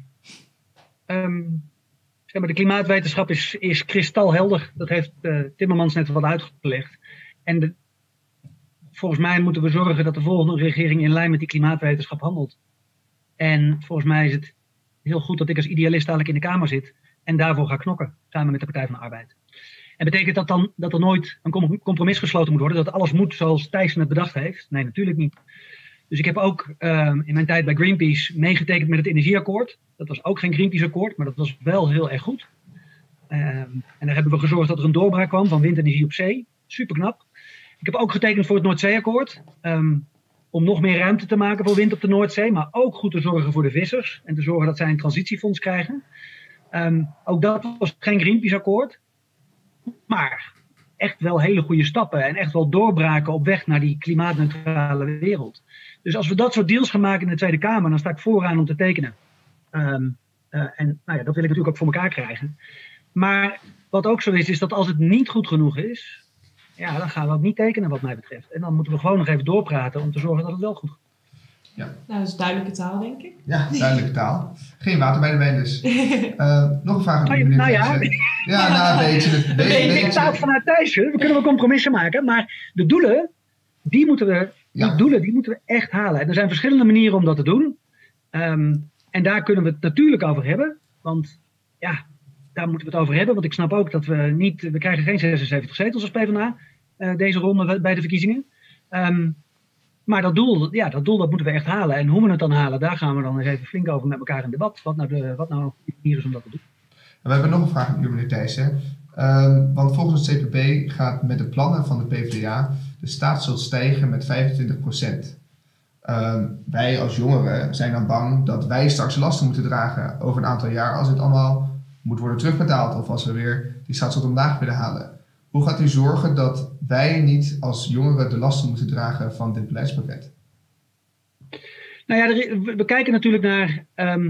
Zeg maar, de klimaatwetenschap is kristalhelder. Dat heeft Timmermans net wat uitgelegd. En volgens mij moeten we zorgen dat de volgende regering in lijn met die klimaatwetenschap handelt. En volgens mij is het heel goed dat ik als idealist dadelijk in de Kamer zit en daarvoor ga knokken, samen met de Partij van de Arbeid. En betekent dat dan dat er nooit een compromis gesloten moet worden, dat alles moet zoals Thijssen het bedacht heeft? Nee, natuurlijk niet. Dus ik heb ook in mijn tijd bij Greenpeace meegetekend met het energieakkoord. Dat was ook geen Greenpeace-akkoord, maar dat was wel heel erg goed. En daar hebben we gezorgd dat er een doorbraak kwam van windenergie op zee. Super knap. Ik heb ook getekend voor het Noordzeeakkoord. Om nog meer ruimte te maken voor wind op de Noordzee. Maar ook goed te zorgen voor de vissers. En te zorgen dat zij een transitiefonds krijgen. Ook dat was geen Greenpeace-akkoord. Maar echt wel hele goede stappen. En echt wel doorbraken op weg naar die klimaatneutrale wereld. Dus als we dat soort deals gaan maken in de Tweede Kamer, dan sta ik vooraan om te tekenen. En nou ja, dat wil ik natuurlijk ook voor elkaar krijgen. Maar wat ook zo is dat als het niet goed genoeg is, ja, dan gaan we ook niet tekenen wat mij betreft. En dan moeten we gewoon nog even doorpraten om te zorgen dat het wel goed gaat. Ja. Nou, dat is duidelijke taal, denk ik. Ja, duidelijke taal. Geen water bij de wijn dus. Nog een vraag aan meneer Thijssen. Ja, nou, een beetje. Ik sta vanuit Thijssen. We kunnen wel compromissen maken. Maar de doelen, die moeten we echt halen. En er zijn verschillende manieren om dat te doen. En daar kunnen we het natuurlijk over hebben. Want ja, daar moeten we het over hebben. Want ik snap ook dat we krijgen geen 76 zetels als PvdA. Deze ronde bij de verkiezingen. Maar dat doel dat moeten we echt halen. En hoe we het dan halen, daar gaan we dan eens even flink over met elkaar in debat. Wat nou een goede manier is om dat te doen. We hebben nog een vraag aan u, meneer Thijssen. Want volgens het CPB gaat met de plannen van de PvdA de staatsschuld stijgen met 25%. Wij als jongeren zijn dan bang dat wij straks lasten moeten dragen over een aantal jaar als het allemaal moet worden terugbetaald of als we weer die staatsschuld omlaag willen halen. Hoe gaat u zorgen dat wij niet als jongeren de lasten moeten dragen van dit beleidspakket? Nou ja, we kijken natuurlijk naar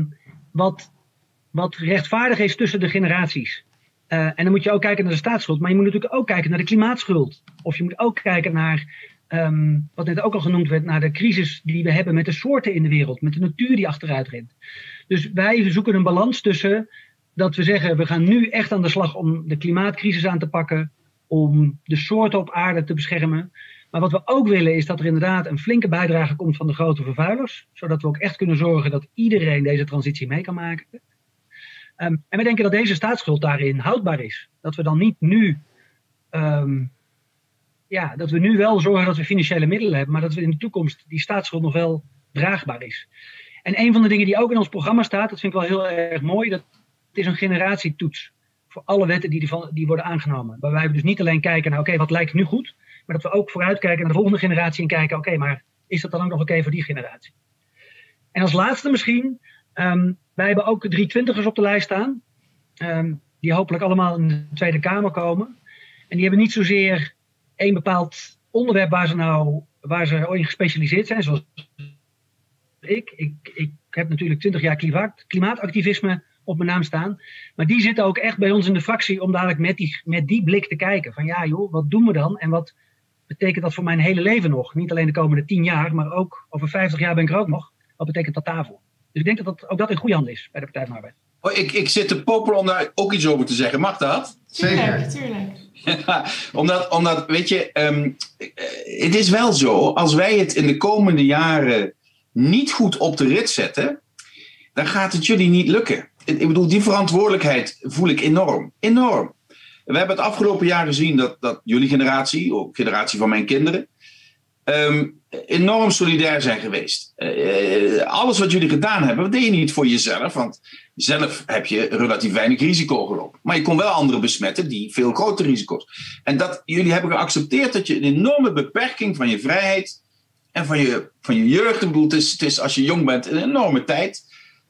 wat rechtvaardig is tussen de generaties. En dan moet je ook kijken naar de staatsschuld, maar je moet natuurlijk ook kijken naar de klimaatschuld. Of je moet ook kijken naar, wat net ook al genoemd werd, naar de crisis die we hebben met de soorten in de wereld, met de natuur die achteruit rent. Dus wij zoeken een balans tussen dat we zeggen, we gaan nu echt aan de slag om de klimaatcrisis aan te pakken, om de soorten op aarde te beschermen. Maar wat we ook willen is dat er inderdaad een flinke bijdrage komt van de grote vervuilers. Zodat we ook echt kunnen zorgen dat iedereen deze transitie mee kan maken. En we denken dat deze staatsschuld daarin houdbaar is. Dat we dan niet nu, dat we nu wel zorgen dat we financiële middelen hebben. Maar dat we in de toekomst die staatsschuld nog wel draagbaar is. En een van de dingen die ook in ons programma staat, dat vind ik wel heel erg mooi. Dat het is een generatietoets. Voor alle wetten die worden aangenomen. Waarbij we dus niet alleen kijken naar, wat lijkt nu goed. Maar dat we ook vooruitkijken naar de volgende generatie en kijken, maar is dat dan ook nog oké voor die generatie? En als laatste misschien, wij hebben ook 320ers op de lijst staan. Die hopelijk allemaal in de Tweede Kamer komen. En die hebben niet zozeer één bepaald onderwerp waar ze in gespecialiseerd zijn. Zoals ik heb natuurlijk 20 jaar klimaatactivisme op mijn naam staan. Maar die zitten ook echt bij ons in de fractie om dadelijk met die blik te kijken. Van ja joh, wat doen we dan? En wat betekent dat voor mijn hele leven nog? Niet alleen de komende 10 jaar, maar ook over 50 jaar ben ik er ook nog. Wat betekent dat daarvoor? Dus ik denk dat ook dat in goede handen is bij de Partij van de Arbeid. Oh, ik zit te popelen om daar ook iets over te zeggen. Mag dat? Zeker. Tuurlijk. Ja, omdat, weet je, het is wel zo, als wij het in de komende jaren niet goed op de rit zetten, dan gaat het jullie niet lukken. Ik bedoel, die verantwoordelijkheid voel ik enorm. Enorm. We hebben het afgelopen jaar gezien dat jullie generatie, ook de generatie van mijn kinderen, enorm solidair zijn geweest. Alles wat jullie gedaan hebben, dat deed je niet voor jezelf. Want zelf heb je relatief weinig risico gelopen. Maar je kon wel anderen besmetten die veel grotere risico's. En jullie hebben geaccepteerd dat je een enorme beperking van je vrijheid en van je jeugd, ik bedoel, het is als je jong bent een enorme tijd.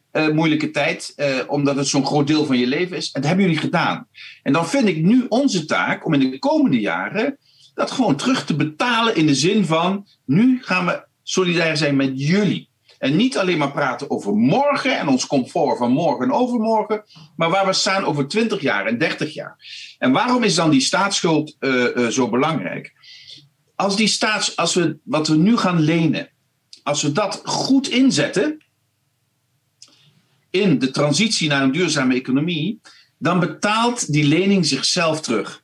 moeilijke tijd, omdat het zo'n groot deel van je leven is. En dat hebben jullie gedaan. En dan vind ik nu onze taak om in de komende jaren dat gewoon terug te betalen in de zin van, nu gaan we solidair zijn met jullie. En niet alleen maar praten over morgen en ons comfort van morgen en overmorgen, maar waar we staan over 20 jaar en 30 jaar. En waarom is dan die staatsschuld zo belangrijk? Als we wat we nu gaan lenen, als we dat goed inzetten in de transitie naar een duurzame economie, dan betaalt die lening zichzelf terug.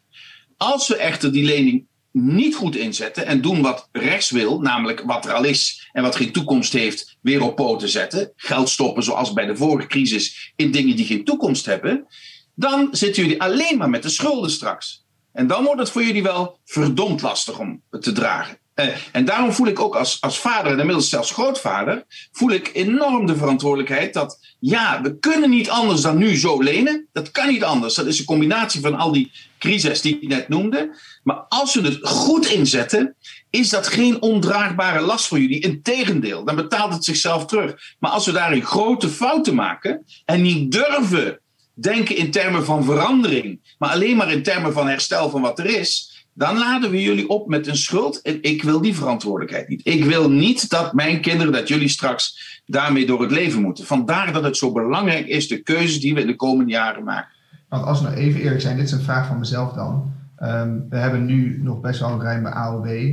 Als we echter die lening niet goed inzetten en doen wat rechts wil, namelijk wat er al is en wat geen toekomst heeft, weer op poten zetten, geld stoppen zoals bij de vorige crisis in dingen die geen toekomst hebben, dan zitten jullie alleen maar met de schulden straks. En dan wordt het voor jullie wel verdomd lastig om het te dragen. En daarom voel ik ook als vader en inmiddels zelfs grootvader, voel ik enorm de verantwoordelijkheid dat ja, we kunnen niet anders dan nu zo lenen. Dat kan niet anders. Dat is een combinatie van al die crises die ik net noemde. Maar als we het goed inzetten, is dat geen ondraagbare last voor jullie. Integendeel, dan betaalt het zichzelf terug. Maar als we daarin grote fouten maken en niet durven denken in termen van verandering, maar alleen maar in termen van herstel van wat er is, dan laden we jullie op met een schuld. En ik wil die verantwoordelijkheid niet. Ik wil niet dat mijn kinderen, dat jullie straks daarmee door het leven moeten. Vandaar dat het zo belangrijk is, de keuzes die we in de komende jaren maken. Want als we nou even eerlijk zijn, dit is een vraag van mezelf dan. We hebben nu nog best wel een ruime AOW.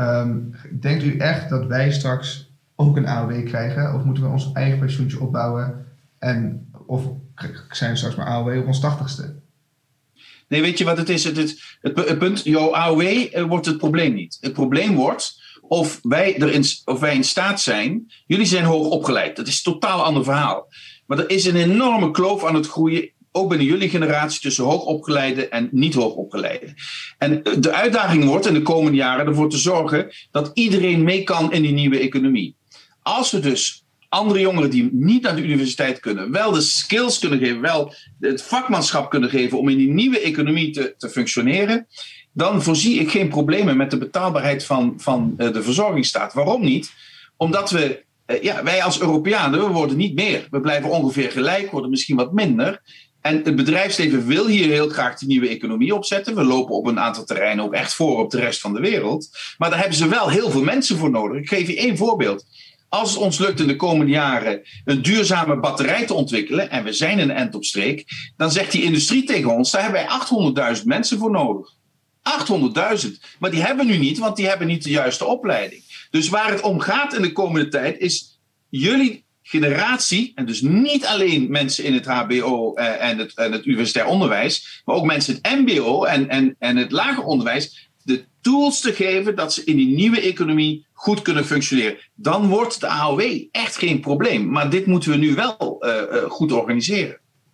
Denkt u echt dat wij straks ook een AOW krijgen? Of moeten we ons eigen pensioentje opbouwen? Of zijn we straks maar AOW op ons 80ste? Nee, weet je wat het is? Het punt, jouw AOW wordt het probleem niet. Het probleem wordt of wij in staat zijn. Jullie zijn hoog opgeleid. Dat is een totaal ander verhaal. Maar er is een enorme kloof aan het groeien, ook binnen jullie generatie, tussen hoogopgeleide en niet hoogopgeleide. En de uitdaging wordt in de komende jaren ervoor te zorgen dat iedereen mee kan in die nieuwe economie. Als we dus andere jongeren die niet naar de universiteit kunnen, wel de skills kunnen geven, wel het vakmanschap kunnen geven om in die nieuwe economie te functioneren, dan voorzie ik geen problemen met de betaalbaarheid van de verzorgingsstaat. Waarom niet? Omdat wij als Europeanen, we worden niet meer. We blijven ongeveer gelijk, worden misschien wat minder. En het bedrijfsleven wil hier heel graag die nieuwe economie opzetten. We lopen op een aantal terreinen ook echt voor op de rest van de wereld. Maar daar hebben ze wel heel veel mensen voor nodig. Ik geef je één voorbeeld. Als het ons lukt in de komende jaren een duurzame batterij te ontwikkelen, en we zijn een end op streek, dan zegt die industrie tegen ons, daar hebben wij 800.000 mensen voor nodig. 800.000. Maar die hebben we nu niet, want die hebben niet de juiste opleiding. Dus waar het om gaat in de komende tijd is jullie generatie, en dus niet alleen mensen in het HBO en het universitair onderwijs, maar ook mensen in het MBO en het lager onderwijs, de tools te geven dat ze in die nieuwe economie goed kunnen functioneren. Dan wordt de AOW echt geen probleem. Maar dit moeten we nu wel goed organiseren.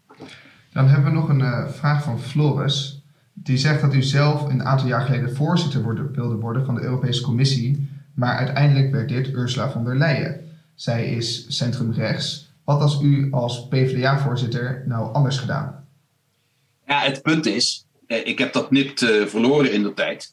Dan hebben we nog een vraag van Floris. Die zegt dat u zelf een aantal jaar geleden voorzitter wilde worden van de Europese Commissie. Maar uiteindelijk werd dit Ursula von der Leyen. Zij is centrumrechts. Wat als u als PvdA-voorzitter nou anders gedaan? Ja, het punt is, ik heb dat nipt verloren in de tijd.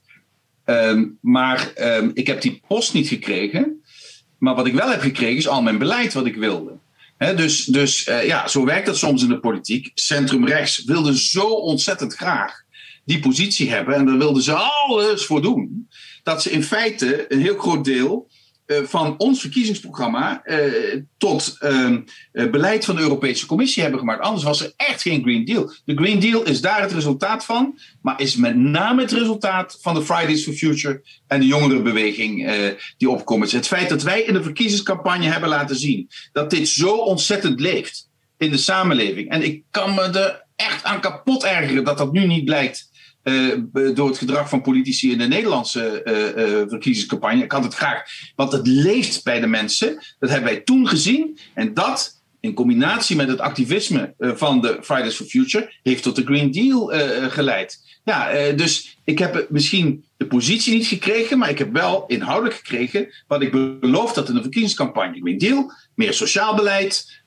Maar ik heb die post niet gekregen. Maar wat ik wel heb gekregen is al mijn beleid wat ik wilde. Dus zo werkt dat soms in de politiek. Centrumrechts wilde zo ontzettend graag die positie hebben. En daar wilden ze alles voor doen. Dat ze in feite een heel groot deel van ons verkiezingsprogramma tot beleid van de Europese Commissie hebben gemaakt. Anders was er echt geen Green Deal. De Green Deal is daar het resultaat van, maar is met name het resultaat van de Fridays for Future en de jongerenbeweging die opkomen. Het feit dat wij in de verkiezingscampagne hebben laten zien dat dit zo ontzettend leeft in de samenleving. En ik kan me er echt aan kapot ergeren dat dat nu niet blijkt door het gedrag van politici in de Nederlandse verkiezingscampagne. Ik had het graag, want het leeft bij de mensen. Dat hebben wij toen gezien. En dat, in combinatie met het activisme van de Fridays for Future, heeft tot de Green Deal geleid. Ja, dus ik heb misschien de positie niet gekregen, maar ik heb wel inhoudelijk gekregen wat ik beloofd had in de verkiezingscampagne. Green Deal, meer sociaal beleid,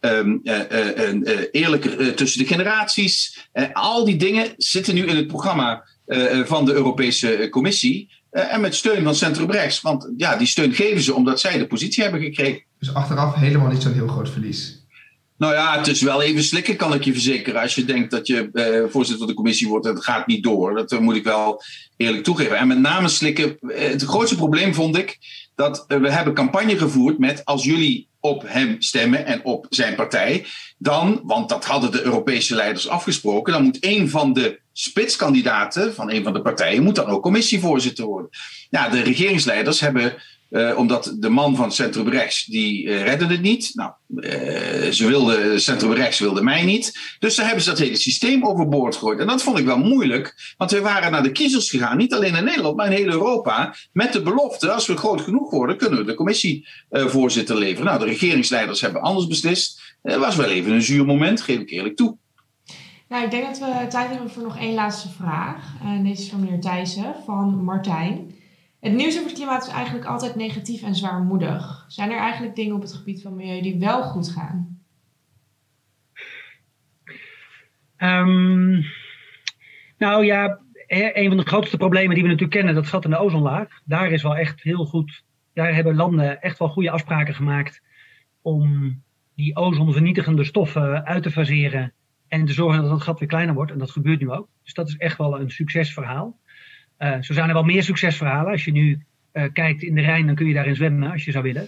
eerlijker tussen de generaties. Al die dingen zitten nu in het programma van de Europese Commissie. En met steun van centrumrechts. Want ja, die steun geven ze omdat zij de positie hebben gekregen. Dus achteraf helemaal niet zo'n heel groot verlies. Nou ja, het is wel even slikken, kan ik je verzekeren. Als je denkt dat je voorzitter van de commissie wordt en het gaat niet door. Dat moet ik wel eerlijk toegeven. En met name slikken. Het grootste probleem vond ik dat we hebben campagne gevoerd met als jullie op hem stemmen en op zijn partij. Dan, want dat hadden de Europese leiders afgesproken, dan moet een van de spitskandidaten van een van de partijen moet dan ook commissievoorzitter worden. Ja, de regeringsleiders hebben... omdat de man van Centrum Rechts, die redde het niet. Nou, Centrum Rechts wilde mij niet. Dus daar hebben ze dat hele systeem overboord gegooid. En dat vond ik wel moeilijk. Want we waren naar de kiezers gegaan. Niet alleen in Nederland, maar in heel Europa. Met de belofte, als we groot genoeg worden, kunnen we de commissievoorzitter leveren. Nou, de regeringsleiders hebben anders beslist. Het was wel even een zuur moment, geef ik eerlijk toe. Nou, ik denk dat we tijd hebben voor nog één laatste vraag. Deze is van meneer Thijssen van Martijn. Het nieuws over het klimaat is eigenlijk altijd negatief en zwaarmoedig. Zijn er eigenlijk dingen op het gebied van milieu die wel goed gaan? Nou ja, een van de grootste problemen die we natuurlijk kennen, dat gat in de ozonlaag. Daar is wel echt heel goed. Daar hebben landen echt wel goede afspraken gemaakt om die ozonvernietigende stoffen uit te faseren en te zorgen dat het gat weer kleiner wordt. En dat gebeurt nu ook. Dus dat is echt wel een succesverhaal. Zo zijn er wel meer succesverhalen. Als je nu kijkt in de Rijn, dan kun je daarin zwemmen als je zou willen.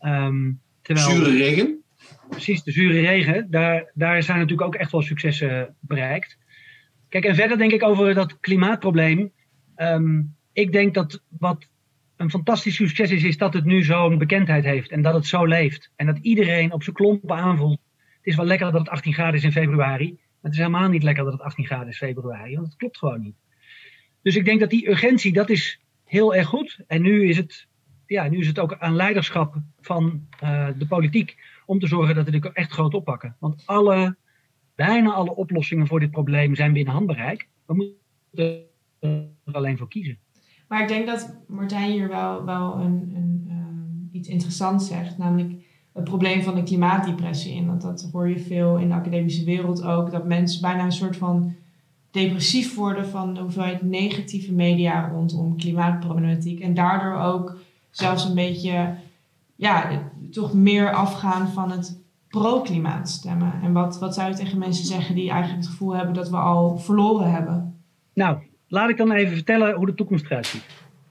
Zure regen? Precies, de zure regen. Daar zijn natuurlijk ook echt wel successen bereikt. Kijk, en verder denk ik over dat klimaatprobleem. Ik denk dat wat een fantastisch succes is dat het nu zo'n bekendheid heeft. En dat het zo leeft. En dat iedereen op zijn klompen aanvoelt. Het is wel lekker dat het 18 graden is in februari. Maar het is helemaal niet lekker dat het 18 graden is in februari. Want het klopt gewoon niet. Dus ik denk dat die urgentie, dat is heel erg goed. En nu is het ook aan leiderschap van de politiek om te zorgen dat we dit echt groot oppakken. Want bijna alle oplossingen voor dit probleem zijn binnen handbereik. We moeten er alleen voor kiezen. Maar ik denk dat Martijn hier wel iets interessants zegt. Namelijk het probleem van de klimaatdepressie. En dat hoor je veel in de academische wereld ook. Dat mensen bijna een soort van depressief worden van de hoeveelheid negatieve media rondom klimaatproblematiek. En daardoor ook zelfs een beetje toch meer afgaan van het pro-klimaat stemmen. En wat zou je tegen mensen zeggen die eigenlijk het gevoel hebben dat we al verloren hebben? Nou, laat ik dan even vertellen hoe de toekomst eruit ziet.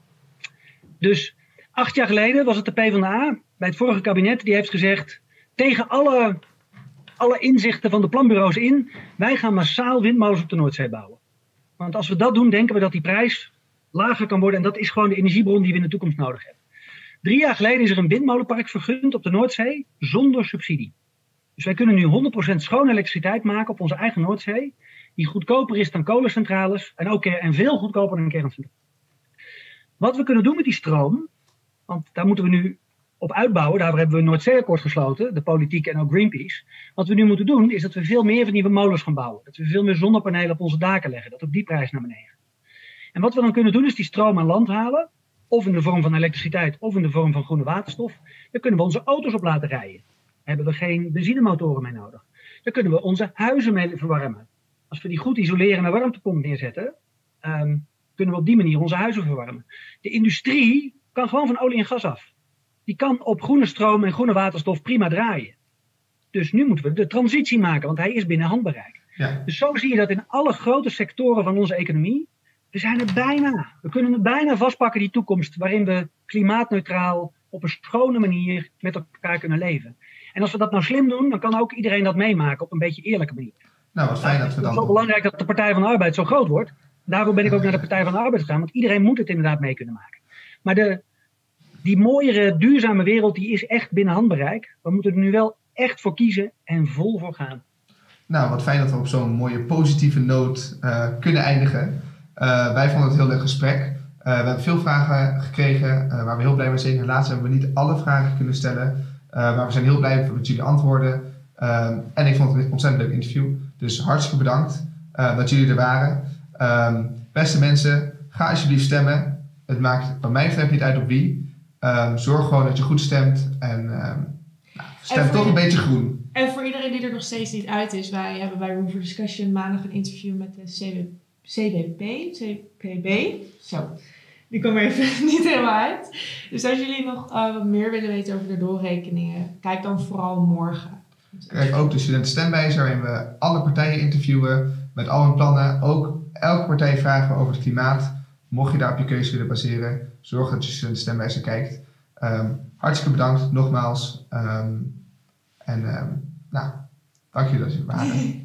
Dus 8 jaar geleden was het de PvdA bij het vorige kabinet. Die heeft gezegd tegen alle inzichten van de planbureaus in. Wij gaan massaal windmolens op de Noordzee bouwen. Want als we dat doen, denken we dat die prijs lager kan worden. En dat is gewoon de energiebron die we in de toekomst nodig hebben. 3 jaar geleden is er een windmolenpark vergund op de Noordzee zonder subsidie. Dus wij kunnen nu 100% schone elektriciteit maken op onze eigen Noordzee. Die goedkoper is dan kolencentrales en veel goedkoper dan kerncentrales. Wat we kunnen doen met die stroom, want daar moeten we nu op uitbouwen. Daarvoor hebben we een Noordzeeakkoord gesloten, de politiek en ook Greenpeace. Wat we nu moeten doen, is dat we veel meer van die molens gaan bouwen. Dat we veel meer zonnepanelen op onze daken leggen. Dat ook die prijs naar beneden gaat. En wat we dan kunnen doen, is die stroom aan land halen. Of in de vorm van elektriciteit, of in de vorm van groene waterstof. Daar kunnen we onze auto's op laten rijden. Daar hebben we geen benzinemotoren mee nodig. Daar kunnen we onze huizen mee verwarmen. Als we die goed isoleren en een warmtepomp neerzetten, kunnen we op die manier onze huizen verwarmen. De industrie kan gewoon van olie en gas af. Die kan op groene stroom en groene waterstof prima draaien. Dus nu moeten we de transitie maken, want hij is binnen handbereik. Ja. Dus zo zie je dat in alle grote sectoren van onze economie. We kunnen het bijna vastpakken, die toekomst, waarin we klimaatneutraal op een schone manier met elkaar kunnen leven. En als we dat nou slim doen, dan kan ook iedereen dat meemaken op een beetje eerlijke manier. Nou, wat fijn dat we dan... Het is zo belangrijk dat de Partij van de Arbeid zo groot wordt. Daarom ben ik ook naar de Partij van de Arbeid gegaan, want iedereen moet het inderdaad mee kunnen maken. Maar die mooiere, duurzame wereld, die is echt binnen handbereik. We moeten er nu wel echt voor kiezen en vol voor gaan. Nou, wat fijn dat we op zo'n mooie positieve noot kunnen eindigen. Wij vonden het een heel leuk gesprek. We hebben veel vragen gekregen waar we heel blij mee zijn. Helaas hebben we niet alle vragen kunnen stellen. Maar we zijn heel blij met jullie antwoorden. En ik vond het een ontzettend leuk interview. Dus hartstikke bedankt dat jullie er waren. Beste mensen, ga alsjeblieft stemmen. Het maakt wat mij betreft niet uit op wie. Zorg gewoon dat je goed stemt. En stem toch een beetje groen. En voor iedereen die er nog steeds niet uit is. Wij hebben bij Room for Discussion maandag een interview met de CPB. Zo, die kwam er even niet helemaal uit. Dus als jullie nog wat meer willen weten over de doorrekeningen, kijk dan vooral morgen. krijg ook de studentenstemwijzer waarin we alle partijen interviewen met al hun plannen. Ook elke partij vragen we over het klimaat. Mocht je daar op je keuze willen baseren, zorg dat je studentenstemwijzer kijkt. Hartstikke bedankt, nogmaals. Dank jullie dat jullie waren.